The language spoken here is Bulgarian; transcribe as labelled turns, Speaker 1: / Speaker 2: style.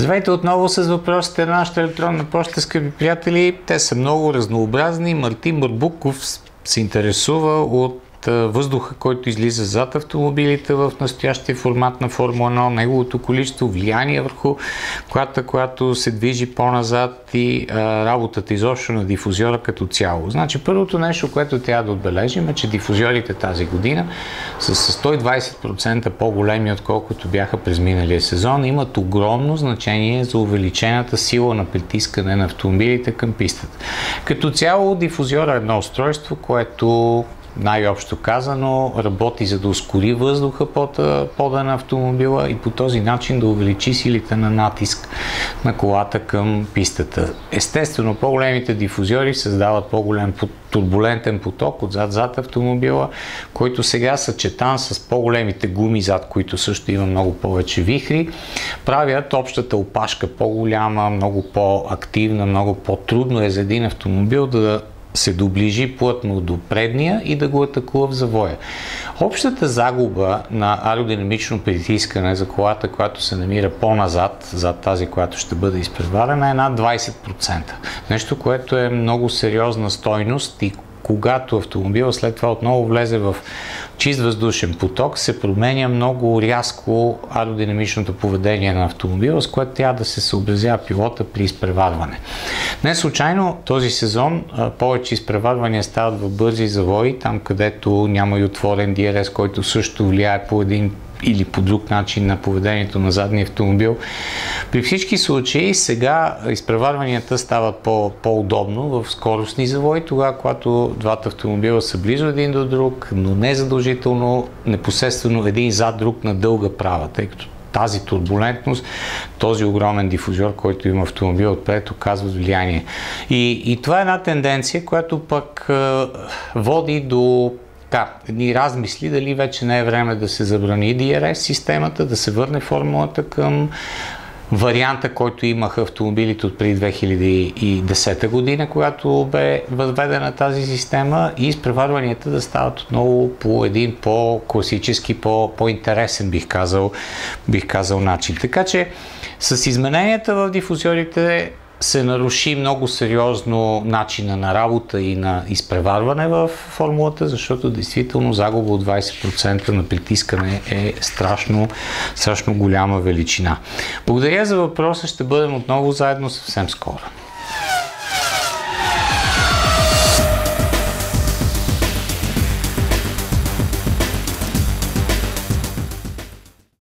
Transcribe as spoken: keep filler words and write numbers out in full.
Speaker 1: Здравейте отново с въпросите на нашата електронна поща, скъпи приятели. Те са много разнообразни. Мартин Барбуков се интересува от въздуха, който излиза зад автомобилите в настоящия формат на Формула едно, неговото количество, влияние върху колата, която се движи по-назад и а, работата изобщо на дифузиора като цяло. Значи първото нещо, което трябва да отбележим е, че дифузиорите тази година са с сто и двадесет процента по-големи, отколкото бяха през миналия сезон. Имат огромно значение за увеличената сила на притискане на автомобилите към пистата. Като цяло дифузиора е едно устройство, което най-общо казано работи за да ускори въздуха под пода на автомобила и по този начин да увеличи силите на натиск на колата към пистата. Естествено, по-големите дифузиори създават по-голям турбулентен поток отзад зад автомобила, който сега съчетан с по-големите гуми зад, които също има много повече вихри, правят общата опашка по-голяма, много по-активна, много по-трудно е за един автомобил да се доближи плътно до предния и да го атакува в завоя. Общата загуба на аеродинамично притискане за колата, която се намира по-назад, зад тази, която ще бъде изпреварена, е над двадесет процента. Нещо, което е много сериозна стойност и когато автомобила след това отново влезе в чист въздушен поток, се променя много рязко аеродинамичното поведение на автомобила, с което трябва да се съобразява пилота при изпреварване. Не случайно този сезон повече изпреварвания стават в бързи завои, там където няма и отворен ди ар ес, който също влияе по един или по друг начин на поведението на задния автомобил. При всички случаи сега изпреварванията стават по- по-удобно в скоростни завои, тогава когато двата автомобила са близо един до друг, но не задължително непосредствено един зад друг на дълга права, тъй като тази турбулентност, този огромен дифузиор, който има автомобил отпред, оказва влияние. И, и това е една тенденция, която пък е, води до Да, едни размисли дали вече не е време да се забрани ди ар ес системата, да се върне формулата към варианта, който имаха автомобилите от преди две хиляди и десета година, когато бе въведена тази система, и изпреварванията да стават отново по един по-класически, по-интересен, бих казал, бих казал начин. Така че с измененията в дифузиорите се наруши много сериозно начина на работа и на изпреварване в формулата, защото действително загуба от двадесет процента на притискане е страшно, страшно голяма величина. Благодаря за въпроса, ще бъдем отново заедно съвсем скоро.